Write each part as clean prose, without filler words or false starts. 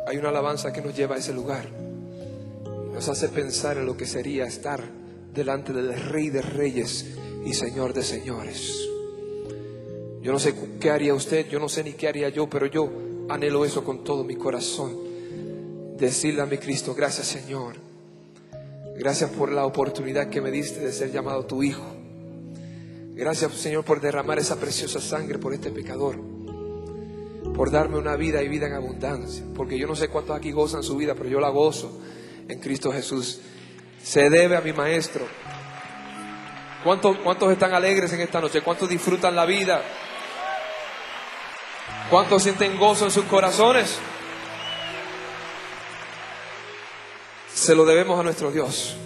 Hay una alabanza que nos lleva a ese lugar, nos hace pensar en lo que sería estar delante del Rey de Reyes y Señor de Señores. Yo no sé qué haría usted, yo no sé ni qué haría yo, pero yo anhelo eso con todo mi corazón. Decirle a mi Cristo: gracias, Señor. Gracias por la oportunidad que me diste de ser llamado tu Hijo. Gracias, Señor, por derramar esa preciosa sangre por este pecador, por darme una vida y vida en abundancia. Porque yo no sé cuántos aquí gozan su vida, pero yo la gozo en Cristo Jesús. Se debe a mi Maestro. ¿Cuántos están alegres en esta noche? ¿Cuántos disfrutan la vida? ¿Cuántos sienten gozo en sus corazones? Se lo debemos a nuestro Dios.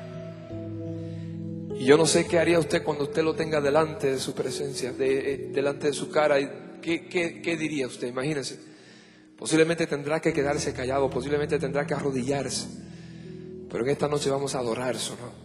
Y yo no sé qué haría usted cuando usted lo tenga delante de su presencia, delante de su cara. ¿Qué diría usted? Imagínese. Posiblemente tendrá que quedarse callado, posiblemente tendrá que arrodillarse. Pero en esta noche vamos a adorar su nombre.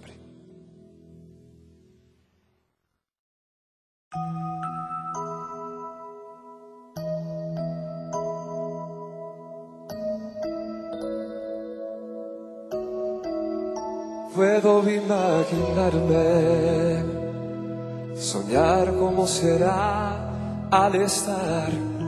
Puedo imaginarme, soñar cómo será al estar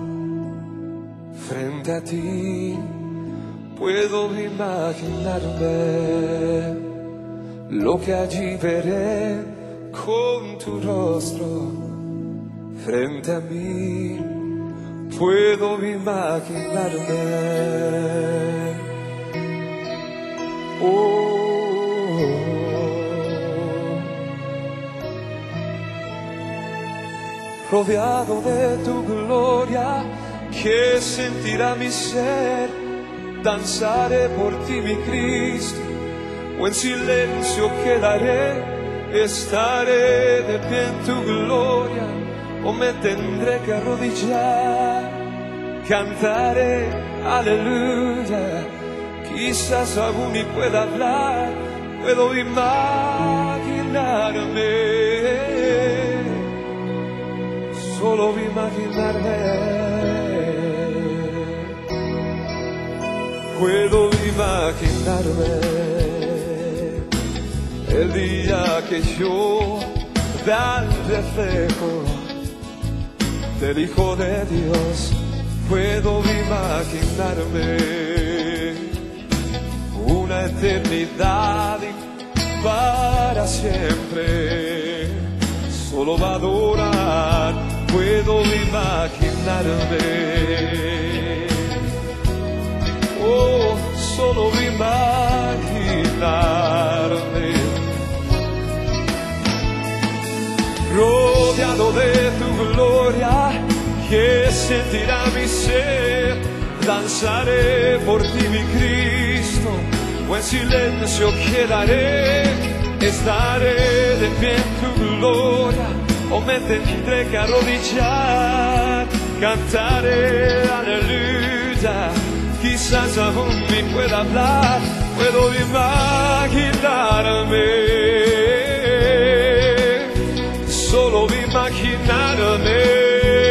frente a ti. Puedo imaginarme lo que allí veré con tu rostro frente a mí. Puedo imaginarme. Rodeado de tu gloria, ¿qué sentirá mi ser? Danzaré por ti, mi Cristo, o en silencio quedaré. Estaré de pie en tu gloria, o me tendré que arrodillar. Cantaré aleluya, quizás aún ni pueda hablar. Puedo imaginarme, solo imaginarme. Puedo imaginarme el día que yo vea el reflejo del Hijo de Dios. Puedo imaginarme una eternidad para siempre, solo va a adorar. Puedo imaginarme, oh, solo imaginarme, rodeado de tu gloria, que sentirá mi ser. Danzaré por ti, mi Cristo, o en silencio quedaré. Estaré de pie en tu gloria, o me tendré que arrodillar. Cantaré aleluya, quizás aún ni pueda hablar. Puedo imaginarme, solo imaginarme.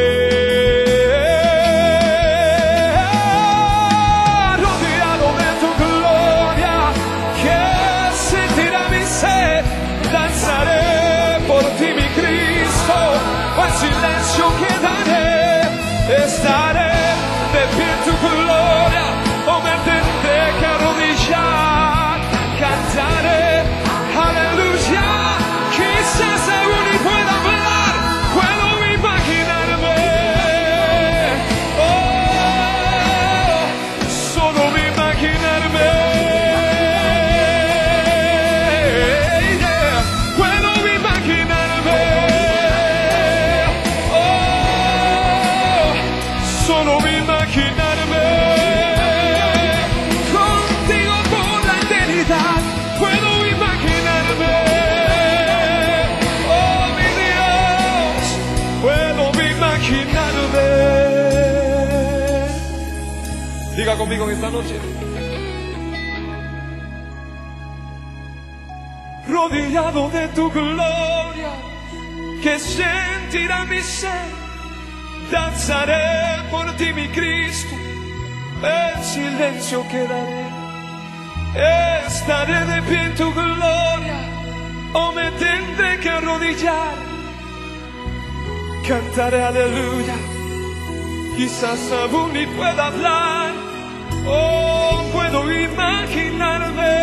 Rodeado de tu gloria, que sentirá mi sed. Danzaré por ti, mi Cristo, o en silencio quedaré. Estaré de pie en tu gloria, o me tendré que arrodillar. Cantaré aleluya, quizás aún ni pueda hablar. Puedo imaginarme, oh, solo imaginarme. Solo imaginarme contigo por la eternidad. Puedo imaginarme, oh mi Dios, puedo imaginarme. Diga conmigo en esta noche: rodeado de tu gloria, que sentirá mi ser. Danzaré por ti, mi Cristo, en silencio quedaré. Estaré de pie en tu gloria, o me tendré que arrodillar. Cantaré aleluya, quizás aún ni pueda hablar. Oh, puedo imaginarme,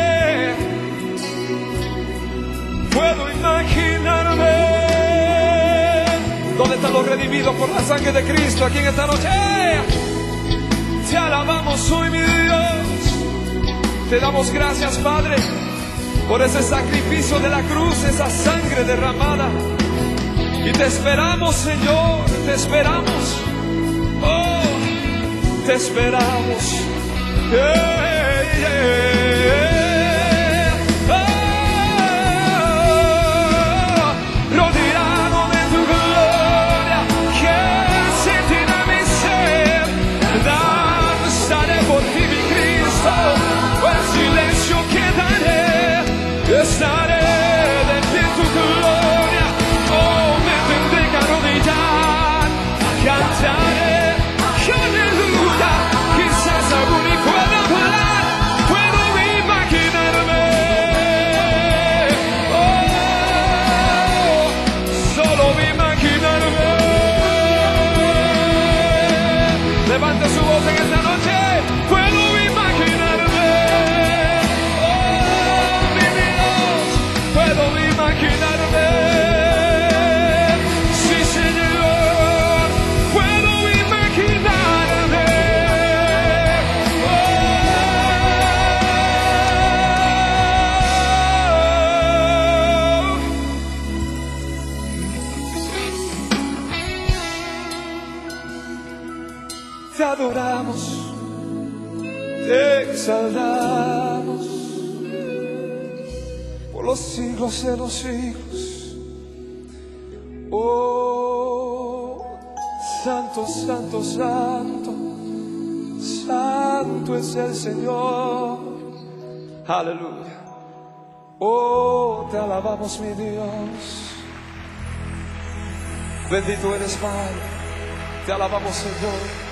puedo imaginarme. ¿Dónde están los redimidos por la sangre de Cristo aquí en esta noche? Te alabamos hoy, mi Dios. Te damos gracias, Padre, por ese sacrificio de la cruz, esa sangre derramada. Y te esperamos, Señor, te esperamos. Oh, te esperamos. Yeah, yeah. Oh, rodeado de tu gloria, que sentirá mi ser. Danzaré por ti, mi Cristo, en silencio quedaré. Estaré de pie en tu gloria, oh, me tendré que arrodillar. Cantaré aleluya, quizás aún ni pueda hablar. Puedo imaginarme, oh, solo imaginarme. Levante su voz en esta noche. Puedo imaginarme, oh, mi Dios, puedo imaginarme. Sí, Señor, puedo imaginarme. Te adoramos, te exaltamos por los siglos de los siglos. Oh, santo, santo, santo, santo es el Señor. Aleluya. Oh, te alabamos, mi Dios. Bendito eres, Padre. Te alabamos, Señor.